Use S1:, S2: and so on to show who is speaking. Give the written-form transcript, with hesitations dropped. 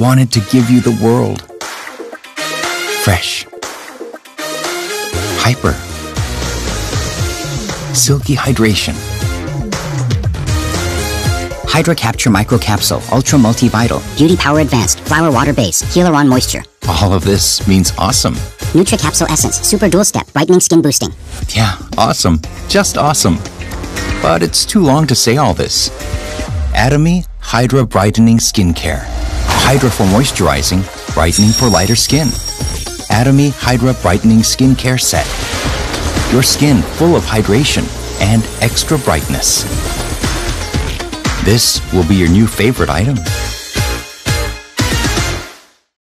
S1: wanted to give you the world. Fresh. Hyper. Silky hydration.
S2: Hydra Capture Microcapsule Ultra Multivital. Beauty Power Advanced. Flower Water Base. Hyaluron Moisture.
S1: All of this means awesome.
S2: NutriCapsule Essence. Super Dual Step. Brightening Skin Boosting.
S1: Yeah, awesome. Just awesome. But it's too long to say all this. Atomy Hydra Brightening Skincare. Hydra for moisturizing, brightening for lighter skin. Atomy Hydra Brightening Skincare Set. Your skin full of hydration and extra brightness. This will be your new favorite item.